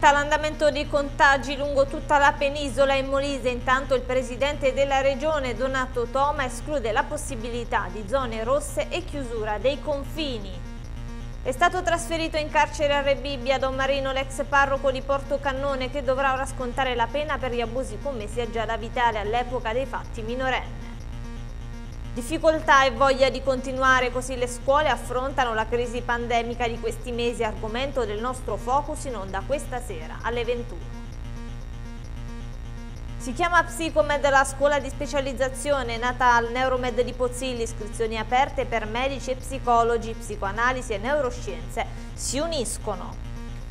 aumenta l'andamento dei contagi lungo tutta la penisola e Molise. Intanto il presidente della regione Donato Toma esclude la possibilità di zone rosse e chiusura dei confini. È stato trasferito in carcere a Rebibbia Don Marino, l'ex parroco di Porto Cannone, che dovrà ora scontare la pena per gli abusi commessi a Giada Vitale all'epoca dei fatti minorenne. Difficoltà e voglia di continuare, così le scuole affrontano la crisi pandemica di questi mesi, argomento del nostro Focus in onda questa sera alle 21. Si chiama Psicomed la scuola di specializzazione nata al Neuromed di Pozzilli, iscrizioni aperte per medici e psicologi, psicoanalisi e neuroscienze si uniscono.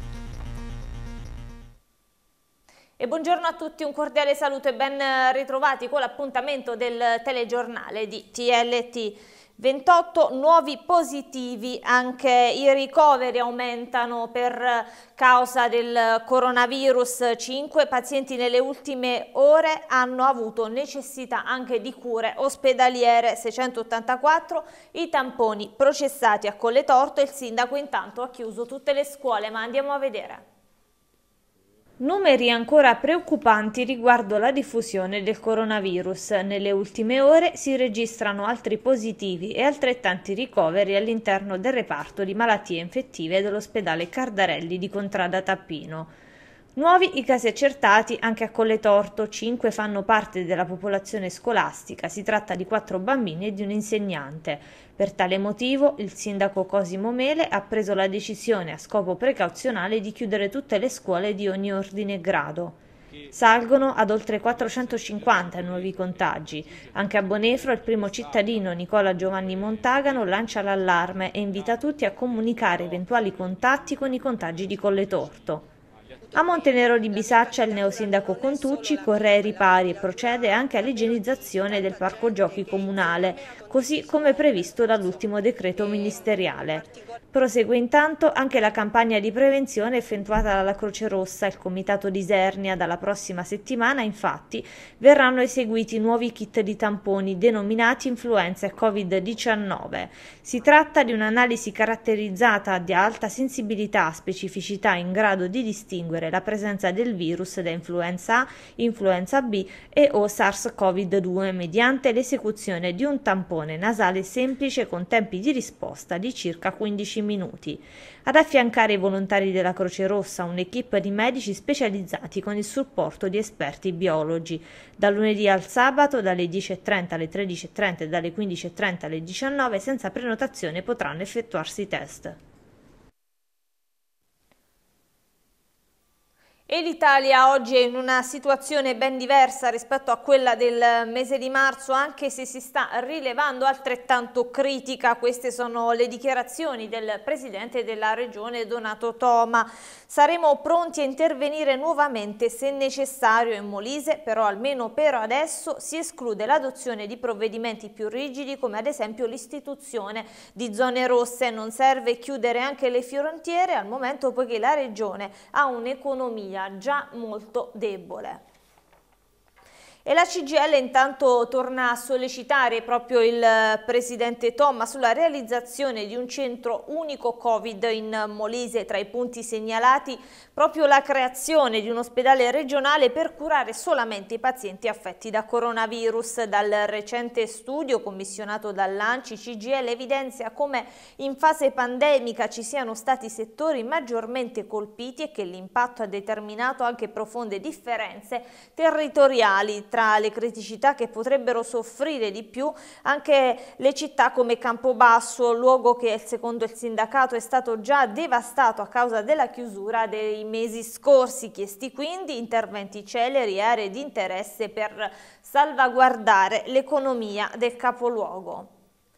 E buongiorno a tutti, un cordiale saluto e ben ritrovati con l'appuntamento del telegiornale di TLT. 28 nuovi positivi, anche i ricoveri aumentano per causa del coronavirus, 5 pazienti nelle ultime ore hanno avuto necessità anche di cure ospedaliere, 684 i tamponi processati a Colletorto e il sindaco intanto ha chiuso tutte le scuole, ma andiamo a vedere. Numeri ancora preoccupanti riguardo la diffusione del coronavirus. Nelle ultime ore si registrano altri positivi e altrettanti ricoveri all'interno del reparto di malattie infettive dell'ospedale Cardarelli di Contrada Tappino. Nuovi i casi accertati anche a Colletorto, 5 fanno parte della popolazione scolastica, si tratta di 4 bambini e di un insegnante. Per tale motivo il sindaco Cosimo Mele ha preso la decisione a scopo precauzionale di chiudere tutte le scuole di ogni ordine e grado. Salgono ad oltre 450 i nuovi contagi. Anche a Bonefro il primo cittadino Nicola Giovanni Montagano lancia l'allarme e invita tutti a comunicare eventuali contatti con i contagi di Colletorto. A Montenero di Bisaccia il neosindaco Contucci corre ai ripari e procede anche all'igienizzazione del parco giochi comunale, così come previsto dall'ultimo decreto ministeriale. Prosegue intanto anche la campagna di prevenzione effettuata dalla Croce Rossa e il Comitato di Isernia. Dalla prossima settimana, infatti, verranno eseguiti nuovi kit di tamponi denominati influenza e Covid-19. Si tratta di un'analisi caratterizzata di alta sensibilità, specificità in grado di distinguere la presenza del virus da influenza A, influenza B e o SARS-CoV-2 mediante l'esecuzione di un tampone nasale semplice con tempi di risposta di circa 15 minuti. Ad affiancare i volontari della Croce Rossa un'equipe di medici specializzati con il supporto di esperti biologi. Dal lunedì al sabato dalle 10:30 alle 13:30 e dalle 15:30 alle 19 senza prenotazione potranno effettuarsi test. E l'Italia oggi è in una situazione ben diversa rispetto a quella del mese di marzo, anche se si sta rilevando altrettanto critica. Queste sono le dichiarazioni del presidente della regione Donato Toma. Saremo pronti a intervenire nuovamente se necessario in Molise, però almeno per adesso si esclude l'adozione di provvedimenti più rigidi come ad esempio l'istituzione di zone rosse. Non serve chiudere anche le frontiere al momento poiché la regione ha un'economia già molto debole. E la CGIL intanto torna a sollecitare proprio il presidente Toma sulla realizzazione di un centro unico Covid in Molise. Tra i punti segnalati proprio la creazione di un ospedale regionale per curare solamente i pazienti affetti da coronavirus. Dal recente studio commissionato dall'ANCI, CGIL evidenzia come in fase pandemica ci siano stati settori maggiormente colpiti e che l'impatto ha determinato anche profonde differenze territoriali. Tra le criticità che potrebbero soffrire di più anche le città come Campobasso, luogo che secondo il sindacato è stato già devastato a causa della chiusura dei mesi scorsi. Chiesti quindi interventi celeri e aree di interesse per salvaguardare l'economia del capoluogo.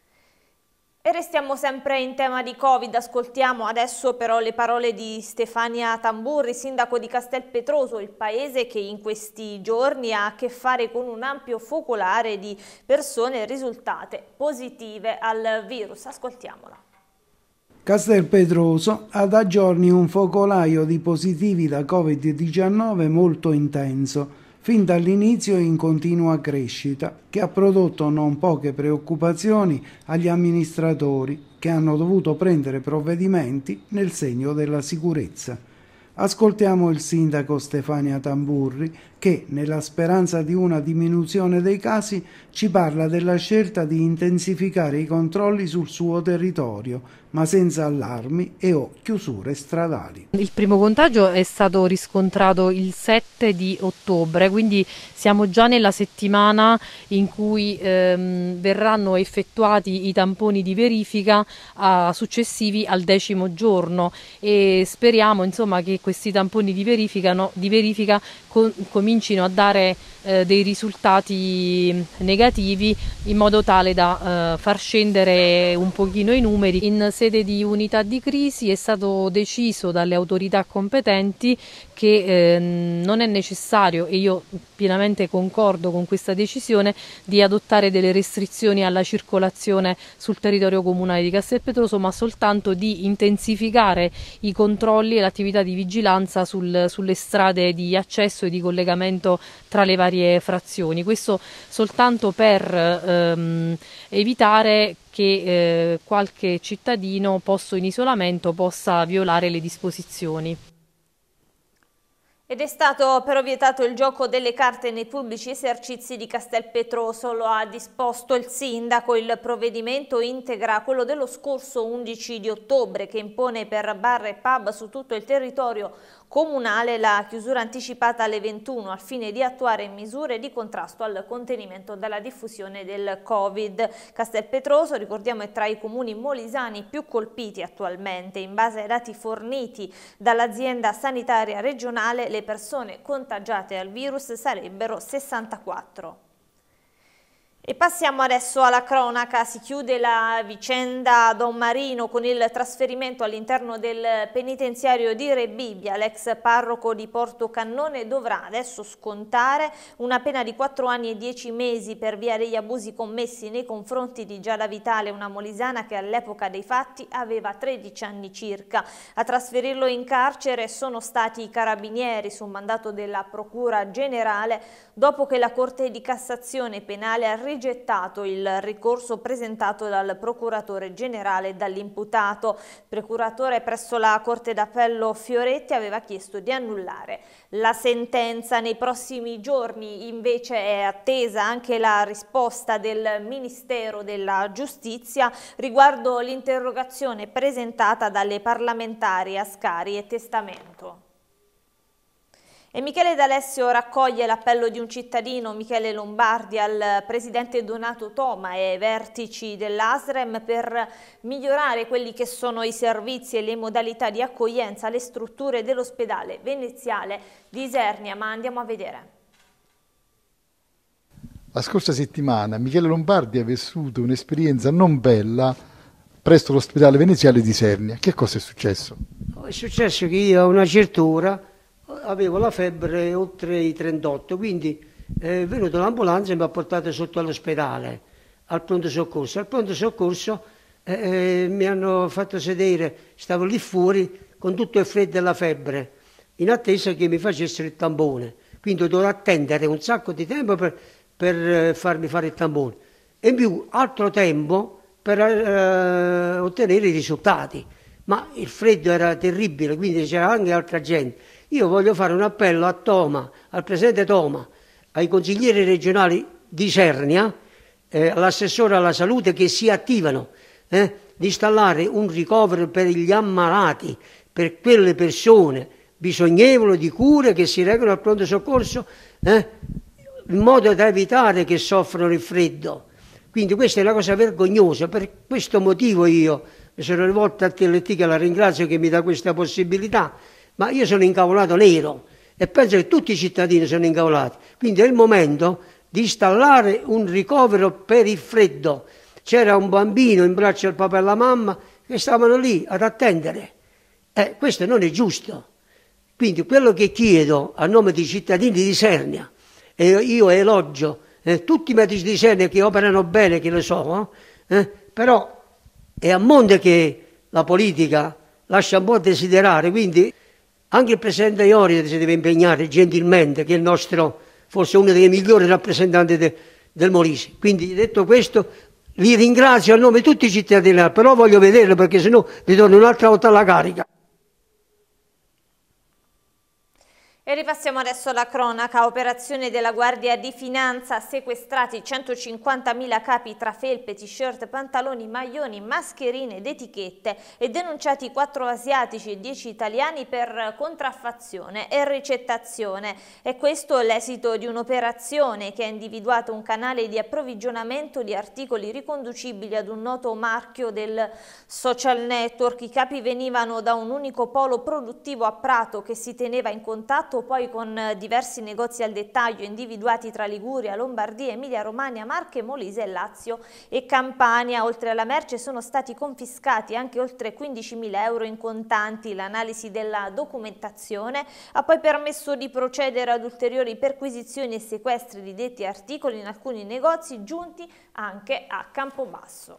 E restiamo sempre in tema di Covid, ascoltiamo adesso però le parole di Stefania Tamburri, sindaco di Castelpetroso, il paese che in questi giorni ha a che fare con un ampio focolare di persone risultate positive al virus. Ascoltiamola. Castelpetroso ha da giorni un focolaio di positivi da Covid-19 molto intenso, fin dall'inizio in continua crescita, che ha prodotto non poche preoccupazioni agli amministratori che hanno dovuto prendere provvedimenti nel segno della sicurezza. Ascoltiamo il sindaco Stefania Tamburri che, nella speranza di una diminuzione dei casi, ci parla della scelta di intensificare i controlli sul suo territorio, ma senza allarmi e o chiusure stradali. Il primo contagio è stato riscontrato il 7 di ottobre, quindi siamo già nella settimana in cui verranno effettuati i tamponi di verifica successivi al 10° giorno e speriamo insomma che questi tamponi di verifica comincino a dare dei risultati negativi in modo tale da far scendere un pochino i numeri. In sede di unità di crisi è stato deciso dalle autorità competenti che non è necessario, e io pienamente concordo con questa decisione, di adottare delle restrizioni alla circolazione sul territorio comunale di Castelpetroso, ma soltanto di intensificare i controlli e l'attività di vigilanza sulle strade di accesso e di collegamento tra le varie frazioni. Questo soltanto per evitare che qualche cittadino posto in isolamento possa violare le disposizioni. Ed è stato però vietato il gioco delle carte nei pubblici esercizi di Castelpetroso, lo ha disposto il sindaco. Il provvedimento integra quello dello scorso 11 di ottobre che impone per bar e pub su tutto il territorio comunale la chiusura anticipata alle 21 al fine di attuare misure di contrasto al contenimento della diffusione del Covid. Castelpetroso, ricordiamo, è tra i comuni molisani più colpiti attualmente. In base ai dati forniti dall'azienda sanitaria regionale, le persone contagiate al virus sarebbero 64. E passiamo adesso alla cronaca. Si chiude la vicenda Don Marino con il trasferimento all'interno del penitenziario di Rebibbia. L'ex parroco di Porto Cannone dovrà adesso scontare una pena di 4 anni e 10 mesi per via degli abusi commessi nei confronti di Giada Vitale, una molisana che all'epoca dei fatti aveva 13 anni circa. A trasferirlo in carcere sono stati i carabinieri su mandato della Procura Generale, dopo che la Corte di Cassazione Penale ha rigettato il ricorso presentato dal procuratore generale e dall'imputato. Il procuratore presso la Corte d'Appello Fioretti aveva chiesto di annullare la sentenza. Nei prossimi giorni invece è attesa anche la risposta del Ministero della Giustizia riguardo l'interrogazione presentata dalle parlamentari Ascari e Testamento. E Michele D'Alessio raccoglie l'appello di un cittadino, Michele Lombardi, al presidente Donato Toma e ai vertici dell'ASREM per migliorare quelli che sono i servizi e le modalità di accoglienza alle strutture dell'ospedale veneziale di Isernia. Ma andiamo a vedere. La scorsa settimana Michele Lombardi ha vissuto un'esperienza non bella presso l'ospedale veneziale di Isernia. Che cosa è successo? È successo che io a una certa ora avevo la febbre oltre i 38, quindi è venuta l'ambulanza e mi ha portato sotto all'ospedale, al pronto soccorso. Al pronto soccorso mi hanno fatto sedere, stavo lì fuori con tutto il freddo e la febbre, in attesa che mi facessero il tampone. Quindi dovevo attendere un sacco di tempo per farmi fare il tampone. E in più altro tempo per ottenere i risultati. Ma il freddo era terribile, quindi c'era anche altra gente. Io voglio fare un appello a Toma, al presidente Toma, ai consiglieri regionali di Isernia, all'assessore alla salute, che si attivano di installare un ricovero per gli ammalati, per quelle persone bisognevoli di cure che si recano al pronto soccorso, in modo da evitare che soffrono il freddo. Quindi questa è una cosa vergognosa. Per questo motivo io mi sono rivolto a TLT, che la ringrazio che mi dà questa possibilità, ma io sono incavolato nero e penso che tutti i cittadini sono incavolati. Quindi è il momento di installare un ricovero per il freddo. C'era un bambino in braccio al papà e alla mamma che stavano lì ad attendere. Questo non è giusto. Quindi quello che chiedo a nome dei cittadini di Isernia, e io elogio tutti i medici di Isernia che operano bene, che lo so, però è a monte che la politica lascia un po' a desiderare, quindi anche il presidente Iorio si deve impegnare gentilmente, che è il nostro, forse uno dei migliori rappresentanti del Molise. Quindi detto questo, li ringrazio a nome di tutti i cittadini, però voglio vederlo perché sennò ritorno un'altra volta alla carica. E ripassiamo adesso alla cronaca. Operazione della Guardia di Finanza, sequestrati 150.000 capi tra felpe, t-shirt, pantaloni, maglioni, mascherine ed etichette e denunciati 4 asiatici e 10 italiani per contraffazione e ricettazione. È questo l'esito di un'operazione che ha individuato un canale di approvvigionamento di articoli riconducibili ad un noto marchio del social network. I capi venivano da un unico polo produttivo a Prato che si teneva in contatto poi con diversi negozi al dettaglio individuati tra Liguria, Lombardia, Emilia-Romagna, Marche, Molise, Lazio e Campania. Oltre alla merce sono stati confiscati anche oltre 15.000 euro in contanti. L'analisi della documentazione ha poi permesso di procedere ad ulteriori perquisizioni e sequestri di detti articoli in alcuni negozi giunti anche a Campobasso.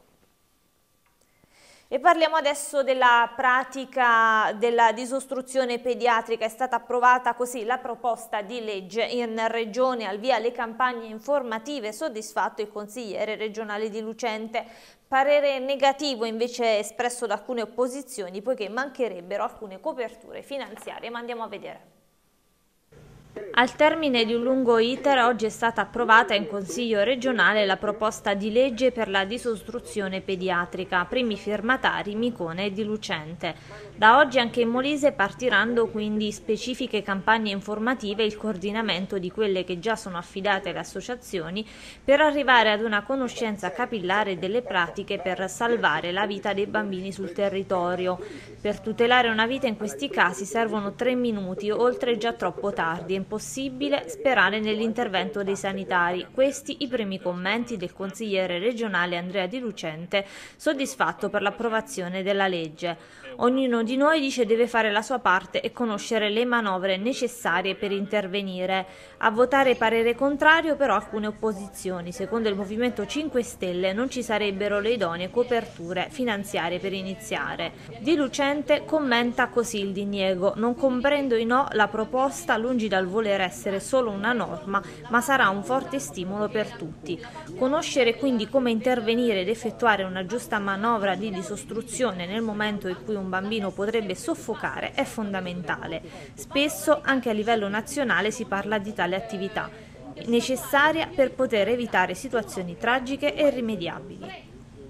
E parliamo adesso della pratica della disostruzione pediatrica. È stata approvata così la proposta di legge in Regione, al via le campagne informative. Soddisfatto il consigliere regionale di Lucente. Parere negativo invece espresso da alcune opposizioni, poiché mancherebbero alcune coperture finanziarie. Ma andiamo a vedere. Al termine di un lungo iter, oggi è stata approvata in Consiglio regionale la proposta di legge per la disostruzione pediatrica, primi firmatari Micone e Di Lucente. Da oggi anche in Molise partiranno quindi specifiche campagne informative e il coordinamento di quelle che già sono affidate alle associazioni per arrivare ad una conoscenza capillare delle pratiche per salvare la vita dei bambini sul territorio. Per tutelare una vita in questi casi servono 3 minuti, oltre già troppo tardi. È impossibile sperare nell'intervento dei sanitari. Questi i primi commenti del consigliere regionale Andrea Di Lucente, soddisfatto per l'approvazione della legge. Ognuno di noi, dice, deve fare la sua parte e conoscere le manovre necessarie per intervenire. A votare parere contrario però alcune opposizioni. Secondo il Movimento 5 Stelle non ci sarebbero le idonee coperture finanziarie per iniziare. Di Lucente commenta così il diniego: non comprendo i no, la proposta lungi dal voler essere solo una norma, ma sarà un forte stimolo per tutti. Conoscere quindi come intervenire ed effettuare una giusta manovra di disostruzione nel momento in cui un bambino potrebbe soffocare è fondamentale. Spesso anche a livello nazionale si parla di tale attività, necessaria per poter evitare situazioni tragiche e irrimediabili.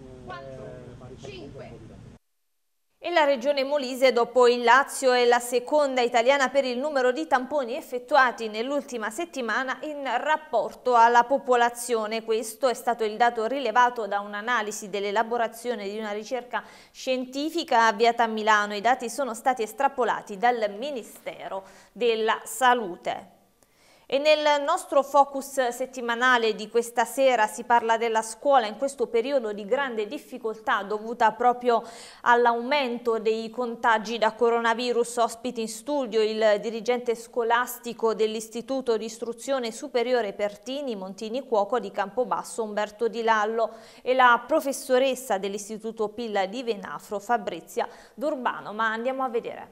E la regione Molise, dopo il Lazio, è la seconda italiana per il numero di tamponi effettuati nell'ultima settimana in rapporto alla popolazione. Questo è stato il dato rilevato da un'analisi dell'elaborazione di una ricerca scientifica avviata a Milano. I dati sono stati estrapolati dal Ministero della Salute. E nel nostro focus settimanale di questa sera si parla della scuola in questo periodo di grande difficoltà dovuta proprio all'aumento dei contagi da coronavirus. Ospiti in studio il dirigente scolastico dell'Istituto di Istruzione Superiore Pertini Montini Cuoco di Campobasso Umberto Di Lallo e la professoressa dell'Istituto Pilla di Venafro Fabrizia D'Urbano. Ma andiamo a vedere.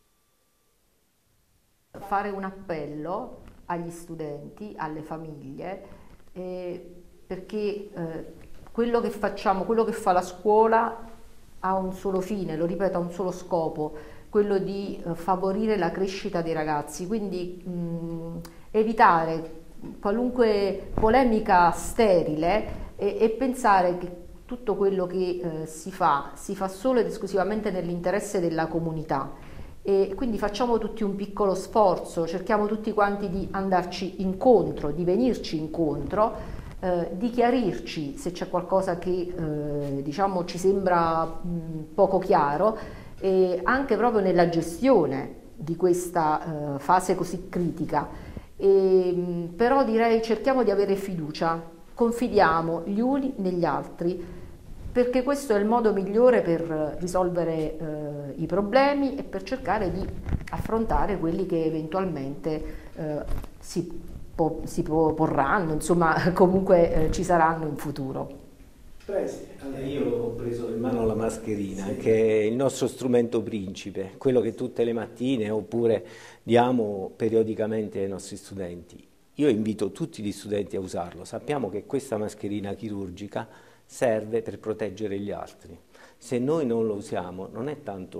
Fare un appello agli studenti, alle famiglie, perché quello che facciamo, quello che fa la scuola ha un solo fine, lo ripeto, ha un solo scopo, quello di favorire la crescita dei ragazzi, quindi evitare qualunque polemica sterile e pensare che tutto quello che si fa solo ed esclusivamente nell'interesse della comunità. E quindi facciamo tutti un piccolo sforzo, cerchiamo tutti quanti di andarci incontro, di venirci incontro, di chiarirci se c'è qualcosa che diciamo ci sembra poco chiaro, anche proprio nella gestione di questa fase così critica. Però direi cerchiamo di avere fiducia, confidiamo gli uni negli altri, perché questo è il modo migliore per risolvere i problemi e per cercare di affrontare quelli che eventualmente si porranno, insomma comunque ci saranno in futuro. Io ho preso in mano la mascherina, sì, che è il nostro strumento principe, quello che tutte le mattine oppure diamo periodicamente ai nostri studenti. Io invito tutti gli studenti a usarlo. Sappiamo che questa mascherina chirurgica serve per proteggere gli altri. Se noi non lo usiamo non è tanto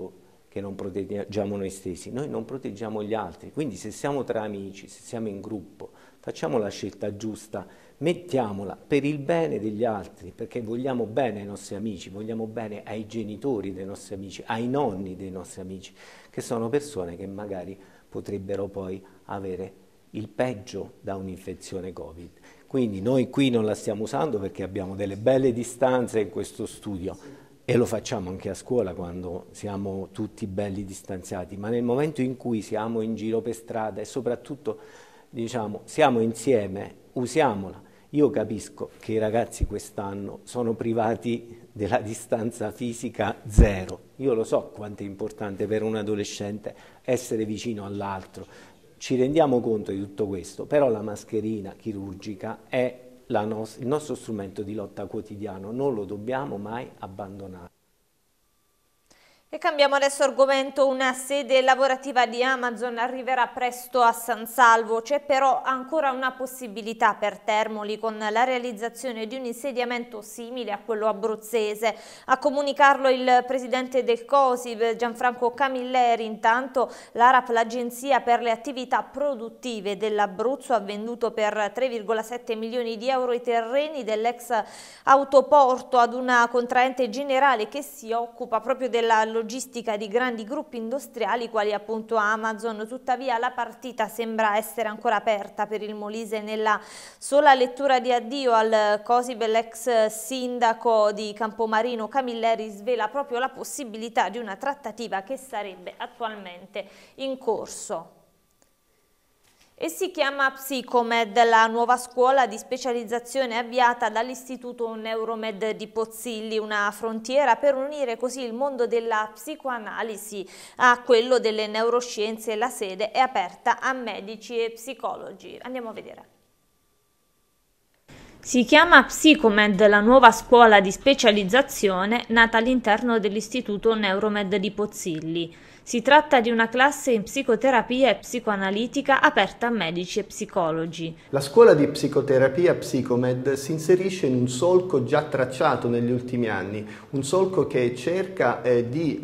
che non proteggiamo noi stessi, noi non proteggiamo gli altri. Quindi se siamo tra amici, se siamo in gruppo, facciamo la scelta giusta, mettiamola per il bene degli altri, perché vogliamo bene ai nostri amici, vogliamo bene ai genitori dei nostri amici, ai nonni dei nostri amici, che sono persone che magari potrebbero poi avere il peggio da un'infezione Covid. Quindi noi qui non la stiamo usando perché abbiamo delle belle distanze in questo studio e lo facciamo anche a scuola quando siamo tutti belli distanziati, ma nel momento in cui siamo in giro per strada e soprattutto diciamo siamo insieme, usiamola. Io capisco che i ragazzi quest'anno sono privati della distanza fisica zero. Io lo so quanto è importante per un adolescente essere vicino all'altro. Ci rendiamo conto di tutto questo, però la mascherina chirurgica è il nostro strumento di lotta quotidiano, non lo dobbiamo mai abbandonare. E cambiamo adesso argomento. Una sede lavorativa di Amazon arriverà presto a San Salvo. C'è però ancora una possibilità per Termoli con la realizzazione di un insediamento simile a quello abruzzese. A comunicarlo il presidente del COSIV, Gianfranco Camilleri. Intanto l'ARAP, l'Agenzia per le attività produttive dell'Abruzzo, ha venduto per 3,7 milioni di euro i terreni dell'ex autoporto ad una contraente generale che si occupa proprio della logistica di grandi gruppi industriali quali appunto Amazon. Tuttavia la partita sembra essere ancora aperta per il Molise. Nella sola lettura di addio al COSIV, l'ex sindaco di Campomarino Camilleri svela proprio la possibilità di una trattativa che sarebbe attualmente in corso. E si chiama Psicomed, la nuova scuola di specializzazione avviata dall'Istituto Neuromed di Pozzilli, una frontiera per unire così il mondo della psicoanalisi a quello delle neuroscienze. La sede è aperta a medici e psicologi. Andiamo a vedere. Si chiama Psicomed, la nuova scuola di specializzazione nata all'interno dell'Istituto Neuromed di Pozzilli. Si tratta di una classe in psicoterapia e psicoanalitica aperta a medici e psicologi. La scuola di psicoterapia Psicomed si inserisce in un solco già tracciato negli ultimi anni, un solco che cerca di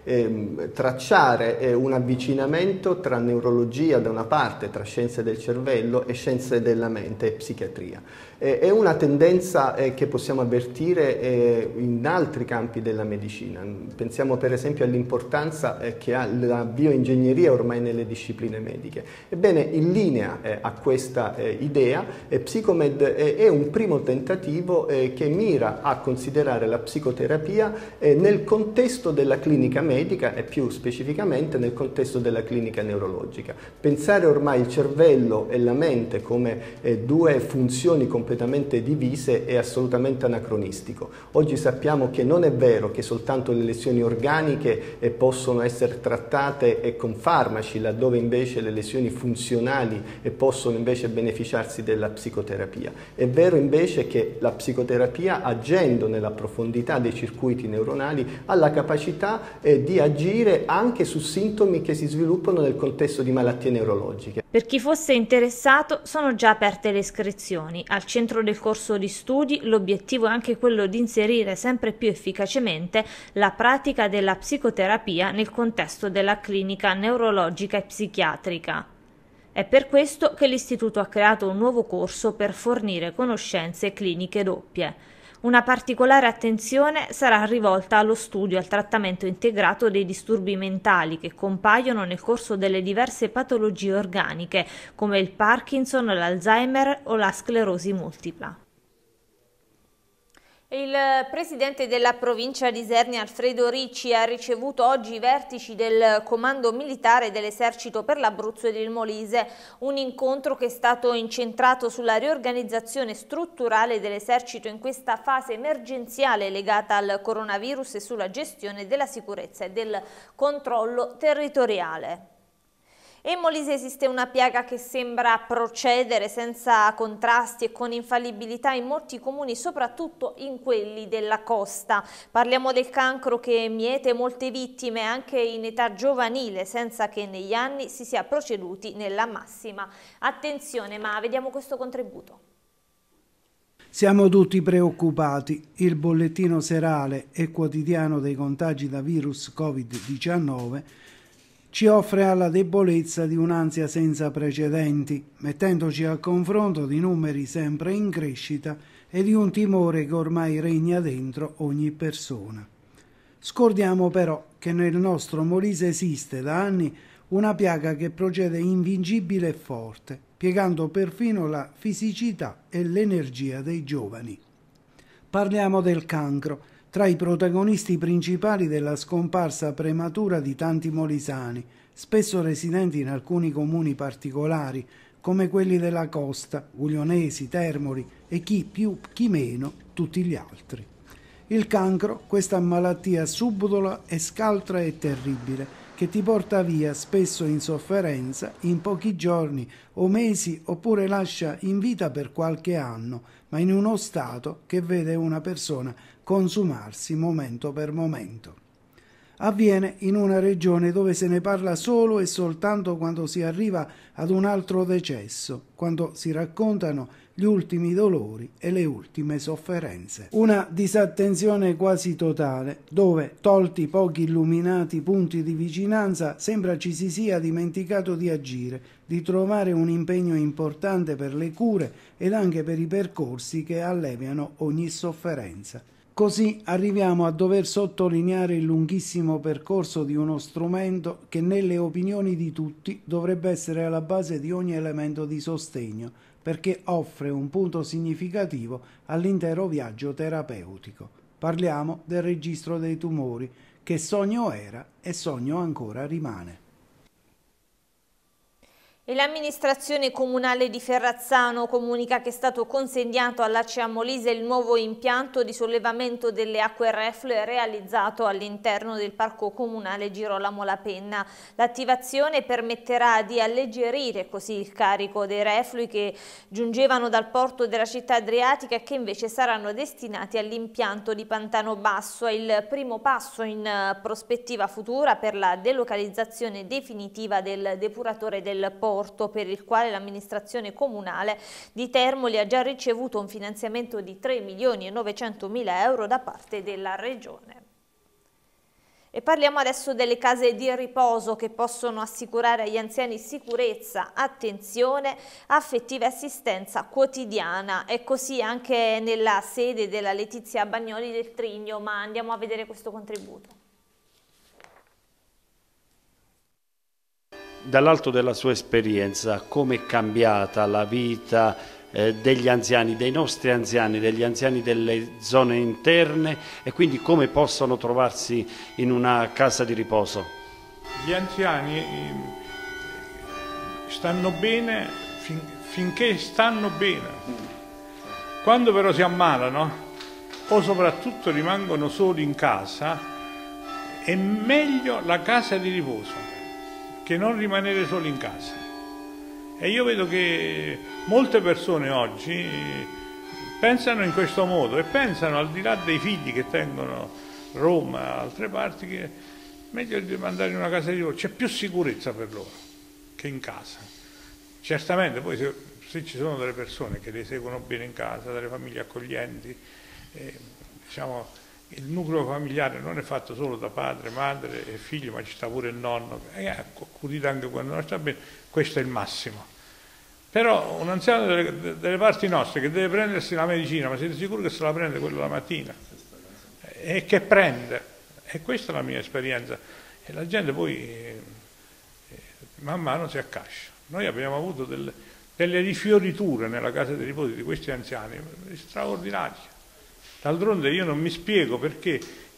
tracciare un avvicinamento tra neurologia da una parte, tra scienze del cervello, e scienze della mente e psichiatria. È una tendenza che possiamo avvertire in altri campi della medicina. Pensiamo per esempio all'importanza che ha la bioingegneria ormai nelle discipline mediche. Ebbene, in linea a questa idea, Psicomed è un primo tentativo che mira a considerare la psicoterapia nel contesto della clinica medica e più specificamente nel contesto della clinica neurologica. Pensare ormai il cervello e la mente come due funzioni completamente divise è assolutamente anacronistico. Oggi sappiamo che non è vero che soltanto le lesioni organiche possono essere trattate con farmaci, laddove invece le lesioni funzionali possono invece beneficiarsi della psicoterapia. È vero invece che la psicoterapia, agendo nella profondità dei circuiti neuronali, ha la capacità di agire anche su sintomi che si sviluppano nel contesto di malattie neurologiche. Per chi fosse interessato sono già aperte le iscrizioni. Al centro del corso di studi l'obiettivo è anche quello di inserire sempre più efficacemente la pratica della psicoterapia nel contesto della clinica neurologica e psichiatrica. È per questo che l'Istituto ha creato un nuovo corso per fornire conoscenze cliniche doppie. Una particolare attenzione sarà rivolta allo studio e al trattamento integrato dei disturbi mentali che compaiono nel corso delle diverse patologie organiche, come il Parkinson, l'Alzheimer o la sclerosi multipla. Il presidente della provincia di Isernia, Alfredo Ricci, ha ricevuto oggi i vertici del Comando Militare dell'Esercito per l'Abruzzo ed il Molise, un incontro che è stato incentrato sulla riorganizzazione strutturale dell'Esercito in questa fase emergenziale legata al coronavirus e sulla gestione della sicurezza e del controllo territoriale. E in Molise esiste una piaga che sembra procedere senza contrasti e con infallibilità in molti comuni, soprattutto in quelli della costa. Parliamo del cancro che miete molte vittime anche in età giovanile, senza che negli anni si sia proceduti nella massima attenzione. Ma vediamo questo contributo. Siamo tutti preoccupati. Il bollettino serale e quotidiano dei contagi da virus Covid-19 ci offre alla debolezza di un'ansia senza precedenti, mettendoci a confronto di numeri sempre in crescita e di un timore che ormai regna dentro ogni persona. Scordiamo però che nel nostro Molise esiste da anni una piaga che procede invincibile e forte, piegando perfino la fisicità e l'energia dei giovani. Parliamo del cancro, tra i protagonisti principali della scomparsa prematura di tanti molisani, spesso residenti in alcuni comuni particolari, come quelli della costa, Guglionesi, Termoli e chi più chi meno, tutti gli altri. Il cancro, questa malattia subdola e scaltra e terribile, che ti porta via spesso in sofferenza, in pochi giorni o mesi, oppure lascia in vita per qualche anno, ma in uno stato che vede una persona consumarsi momento per momento. Avviene in una regione dove se ne parla solo e soltanto quando si arriva ad un altro decesso, quando si raccontano gli ultimi dolori e le ultime sofferenze. Una disattenzione quasi totale, dove, tolti pochi illuminati punti di vicinanza, sembra ci si sia dimenticato di agire, di trovare un impegno importante per le cure ed anche per i percorsi che alleviano ogni sofferenza. Così arriviamo a dover sottolineare il lunghissimo percorso di uno strumento che nelle opinioni di tutti dovrebbe essere alla base di ogni elemento di sostegno, perché offre un punto significativo all'intero viaggio terapeutico. Parliamo del registro dei tumori, che sogno era e sogno ancora rimane. E l'amministrazione comunale di Ferrazzano comunica che è stato consegnato all'ACEA Molise il nuovo impianto di sollevamento delle acque reflue realizzato all'interno del parco comunale Girolamo La Penna. L'attivazione permetterà di alleggerire così il carico dei reflui che giungevano dal porto della città adriatica e che invece saranno destinati all'impianto di Pantano Basso. È il primo passo in prospettiva futura per la delocalizzazione definitiva del depuratore del porto, per il quale l'amministrazione comunale di Termoli ha già ricevuto un finanziamento di 3.900.000 euro da parte della Regione. E parliamo adesso delle case di riposo che possono assicurare agli anziani sicurezza, attenzione, affettiva e assistenza quotidiana. È così anche nella sede della Letizia Bagnoli del Trigno, ma andiamo a vedere questo contributo. Dall'alto della sua esperienza, come è cambiata la vita degli anziani, dei nostri anziani, degli anziani delle zone interne e quindi come possono trovarsi in una casa di riposo? Gli anziani stanno bene finché stanno bene. Quando però si ammalano o soprattutto rimangono soli in casa, è meglio la casa di riposo che non rimanere soli in casa. E io vedo che molte persone oggi pensano in questo modo e pensano, al di là dei figli che tengono Roma, altre parti, che è meglio di mandare in una casa di riposo, c'è più sicurezza per loro che in casa. Certamente poi se ci sono delle persone che le seguono bene in casa, delle famiglie accoglienti, diciamo, il nucleo familiare non è fatto solo da padre, madre e figlio, ma ci sta pure il nonno, accudito anche quando non sta bene, questo è il massimo. Però un anziano delle parti nostre che deve prendersi la medicina, ma siete sicuri che se la prende quello la mattina? E che prende? E questa è la mia esperienza. E la gente poi man mano si accascia. Noi abbiamo avuto delle rifioriture nella casa di riposo di questi anziani straordinarie. D'altronde io non mi spiego perché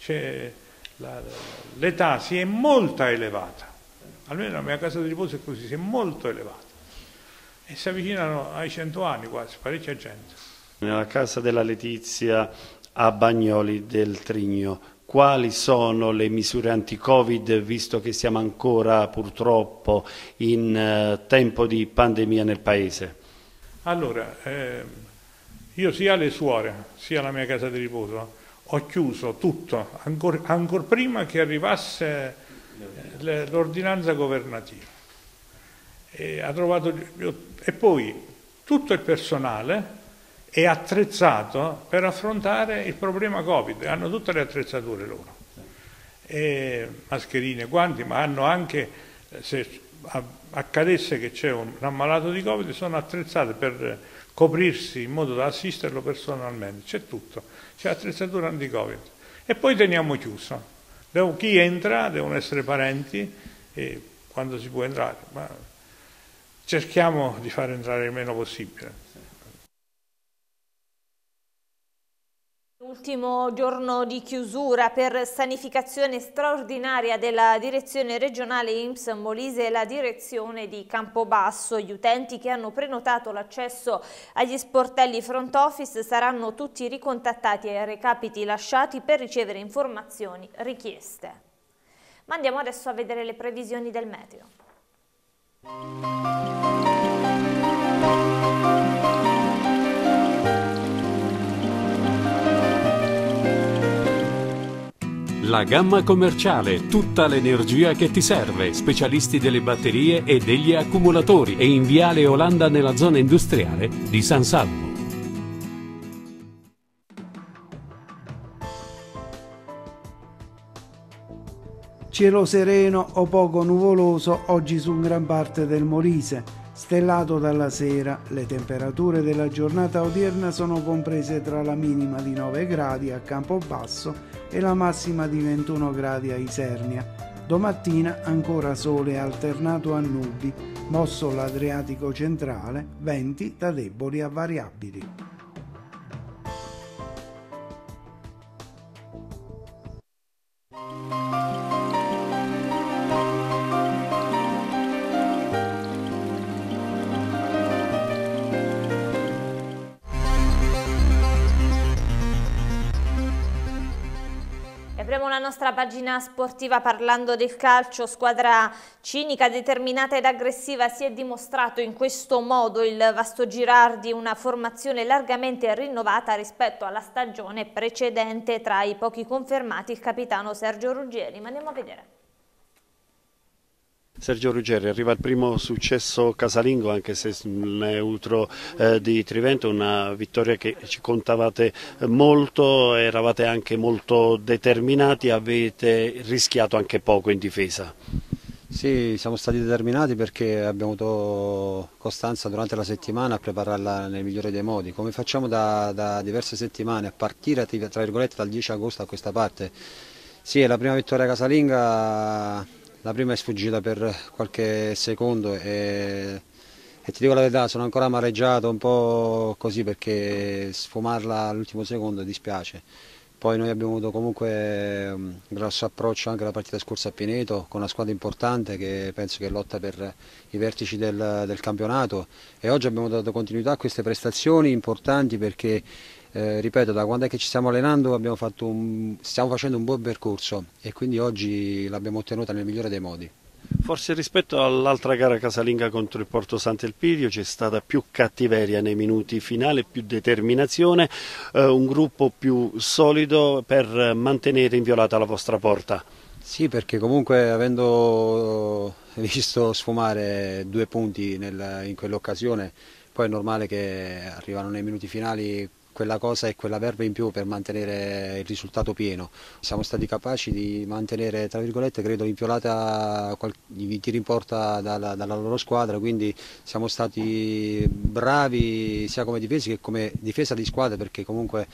l'età si è molto elevata, almeno la mia casa di riposo è così, si è molto elevata e si avvicinano ai 100 anni quasi, parecchia gente. Nella casa della Letizia a Bagnoli del Trigno, quali sono le misure anti-Covid, visto che siamo ancora purtroppo in tempo di pandemia nel Paese? Allora, io sia le suore, sia la mia casa di riposo, ho chiuso tutto, ancor prima che arrivasse l'ordinanza governativa. E poi tutto il personale è attrezzato per affrontare il problema Covid, hanno tutte le attrezzature loro, mascherine, guanti, ma hanno anche, se accadesse che c'è un ammalato di Covid, sono attrezzate per coprirsi in modo da assisterlo personalmente, c'è tutto, c'è attrezzatura anti-Covid. E poi teniamo chiuso, chi entra devono essere parenti e quando si può entrare, ma cerchiamo di far entrare il meno possibile. Ultimo giorno di chiusura per sanificazione straordinaria della direzione regionale INPS Molise e la direzione di Campobasso. Gli utenti che hanno prenotato l'accesso agli sportelli front office saranno tutti ricontattati ai recapiti lasciati per ricevere informazioni richieste. Ma andiamo adesso a vedere le previsioni del meteo. La gamma commerciale, tutta l'energia che ti serve, specialisti delle batterie e degli accumulatori, e in Viale Olanda nella zona industriale di San Salvo. Cielo sereno o poco nuvoloso oggi su gran parte del Molise, stellato dalla sera. Le temperature della giornata odierna sono comprese tra la minima di 9 gradi a Campobasso e la massima di 21 gradi a Isernia. Domattina ancora sole alternato a nubi, mosso l'Adriatico centrale, venti da deboli a variabili. Apriamo la nostra pagina sportiva parlando del calcio. Squadra cinica, determinata ed aggressiva, si è dimostrato in questo modo il Vasto Girardi, una formazione largamente rinnovata rispetto alla stagione precedente. Tra i pochi confermati il capitano Sergio Ruggeri, ma andiamo a vedere. Sergio Ruggeri, arriva il primo successo casalingo, anche se neutro di Trivento, una vittoria che ci contavate molto, eravate anche molto determinati, avete rischiato anche poco in difesa. Sì, siamo stati determinati perché abbiamo avuto costanza durante la settimana a prepararla nel migliore dei modi, come facciamo da diverse settimane, a partire tra virgolette dal 10 agosto a questa parte. Sì, è la prima vittoria casalinga. La prima è sfuggita per qualche secondo e ti dico la verità, sono ancora amareggiato un po' così perché sfumarla all'ultimo secondo dispiace. Poi noi abbiamo avuto comunque un grosso approccio anche la partita scorsa a Pineto con una squadra importante che penso che lotta per i vertici del campionato, e oggi abbiamo dato continuità a queste prestazioni importanti perché ripeto, da quando è che ci stiamo allenando stiamo facendo un buon percorso e quindi oggi l'abbiamo ottenuta nel migliore dei modi. Forse rispetto all'altra gara casalinga contro il Porto Sant'Elpidio c'è stata più cattiveria nei minuti finali, più determinazione, un gruppo più solido per mantenere inviolata la vostra porta. Sì, perché comunque avendo visto sfumare 2 punti in quell'occasione, poi è normale che arrivano nei minuti finali quella cosa e quella verba in più per mantenere il risultato pieno. Siamo stati capaci di mantenere, tra virgolette, credo, inviolata i tiri in porta dalla loro squadra, quindi siamo stati bravi sia come difesi che come difesa di squadra, perché comunque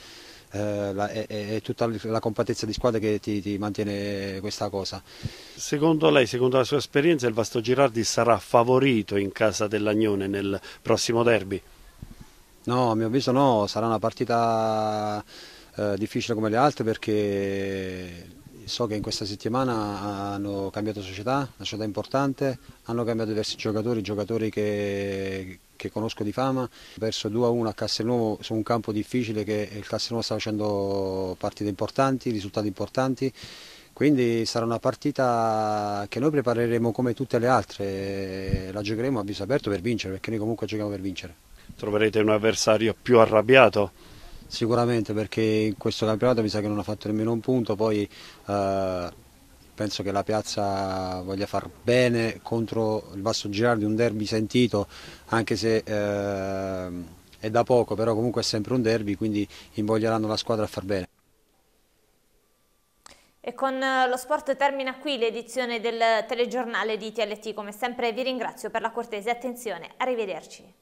è tutta la compattezza di squadra che ti mantiene questa cosa. Secondo lei, secondo la sua esperienza, il Vasto Girardi sarà favorito in casa dell'Agnone nel prossimo derby? No, a mio avviso no, sarà una partita difficile come le altre perché so che in questa settimana hanno cambiato società, una società importante, hanno cambiato diversi giocatori che conosco di fama. Ho perso 2-1 a Castelnuovo su un campo difficile che il Castelnuovo sta facendo partite importanti, risultati importanti. Quindi sarà una partita che noi prepareremo come tutte le altre, la giocheremo a viso aperto per vincere, perché noi comunque giochiamo per vincere. Troverete un avversario più arrabbiato? Sicuramente, perché in questo campionato mi sa che non ha fatto nemmeno un punto, poi penso che la piazza voglia far bene contro il Vasto Girardi, un derby sentito, anche se è da poco, però comunque è sempre un derby, quindi invoglieranno la squadra a far bene. E con lo sport termina qui l'edizione del telegiornale di TLT. Come sempre vi ringrazio per la cortese attenzione. Arrivederci.